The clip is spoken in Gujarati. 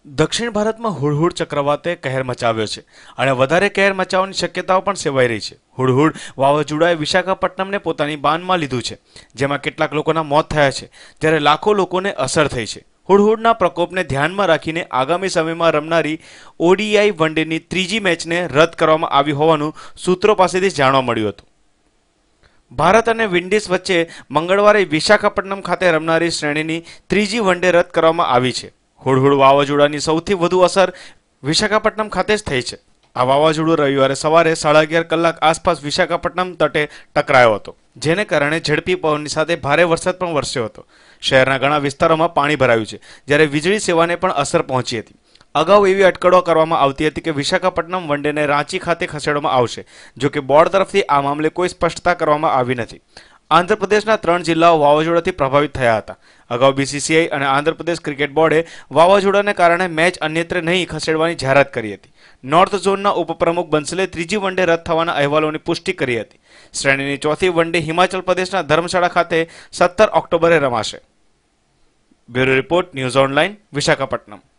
દક્ષિણ ભારતમાં હુડહુડ ચક્રવાતે કહેર મચાવ્યો છે અને વધારે કહેર મચાવવાની શક્યતાઓ પણ સેવાઈ રહી છે. હુડહુડ વાવાઝોડાએ વિશાખાપટ્ટનમને પોતાની બાનમાં લીધું છે, જેમાં કેટલાક લોકોના મોત થયા છે જ્યારે લાખો લોકોને અસર થઈ છે. હુડહુડના પ્રકોપને ધ્યાનમાં રાખીને આગામી સમયમાં રમનારી ઓડીઆઈ વનડેની ત્રીજી મેચને રદ કરવામાં આવી હોવાનું સૂત્રો પાસેથી જાણવા મળ્યું હતું. ભારત અને વિન્ડીઝ વચ્ચે મંગળવારે વિશાખાપટ્ટનમ ખાતે રમનારી શ્રેણીની ત્રીજી વનડે રદ કરવામાં આવી છે. હુડહુડ વાવાઝોડાની સૌથી વધુ અસર વિશાખાપટ્ટનમ ખાતે જ થઈ છે. આ વાવાઝોડું રવિવારે સવારે 11:30 કલાક આસપાસ વિશાખાપટ્ટનમ તટે ટકરાયો હતો, જેને કારણે ઝડપી પવનની સાથે ભારે વરસાદ પણ વરસ્યો હતો. શહેરના ઘણા વિસ્તારોમાં પાણી ભરાયું છે, જ્યારે વીજળી સેવાને પણ અસર પહોંચી હતી. અગાઉ એવી અટકળો કરવામાં આવતી હતી કે વિશાખાપટ્ટનમ વનડેને રાંચી ખાતે ખસેડવામાં આવશે, જો કે બોર્ડ તરફથી આ મામલે કોઈ સ્પષ્ટતા કરવામાં આવી નથી. આંધ્રપ્રદેશના 3 જિલ્લાઓ વાવાઝોડાથી પ્રભાવિત થયા હતા. અગાઉ બીસીસીઆઈ અને આંધ્રપ્રદેશ ક્રિકેટ બોર્ડે વાવાઝોડાને કારણે મેચ અન્યત્ર નહીં ખસેડવાની જાહેરાત કરી હતી. નોર્થ ઝોનના ઉપપ્રમુખ બંસલે ત્રીજી વનડે રદ થવાના અહેવાલોની પુષ્ટિ કરી હતી. શ્રેણીની ચોથી વનડે હિમાચલ પ્રદેશના ધર્મશાળા ખાતે 17 ઓક્ટોબરે રમાશે. Bureau report, news online, Visakhapatnam.